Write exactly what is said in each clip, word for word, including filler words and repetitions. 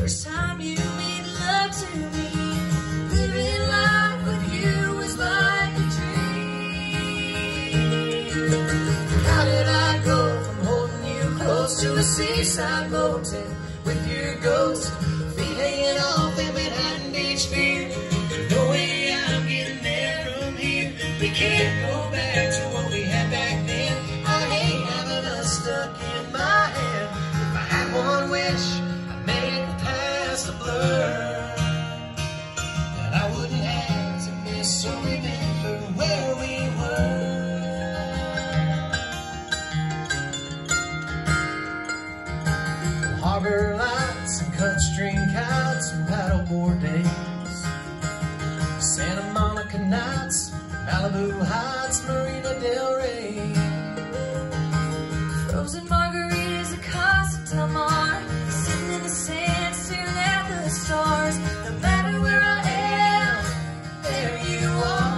first time you made love to me. Living life with you was like a dream. How did I go from holding you close to a seaside motel with your ghost, feet hanging off in Manhattan Beach Pier? No way I'm getting there from here. We can't go back to what we had back then. I hate having us stuck in my head. If I had one wish, I'd make the past a blur, and I wouldn't have to miss or remember where we were. Harbor lights and cut string kites and paddleboard days, Santa Monica nights, Malibu Heights, Marina Del Rey, frozen margaritas at Casa Del Mar, sitting in the sand, staring at the stars. No matter where I am, there you are.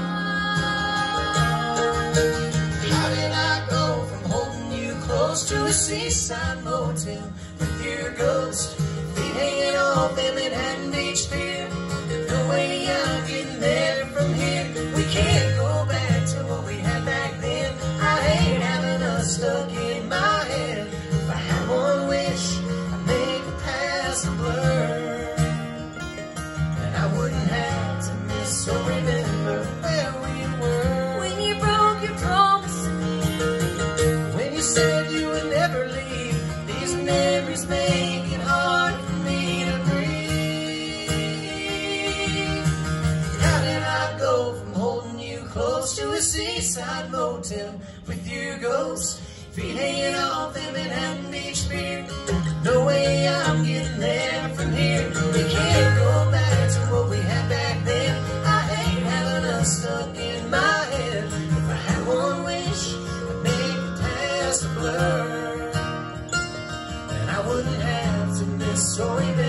How did I go from holding you close to a seaside motel with your ghost, feet hanging off in Manhattan Beach Pier? No way I'm getting there from here. We can't go back to what we had back then. I hate having us stuck in my head. If I had one wish, I'd make the past a blur, and I wouldn't have to miss or remember where we were. When you broke your promise to me, when you said you would never leave, these memories make it hard for me to breathe. How did I go from holding you close to a seaside motel with your ghost, feet hanging off in Manhattan Beach Pier? No way I'm getting there from here. We can't go back to what we had back then. I hate having us stuck in my head. If I had one wish, I'd make the past a blur, and I wouldn't have to miss or remember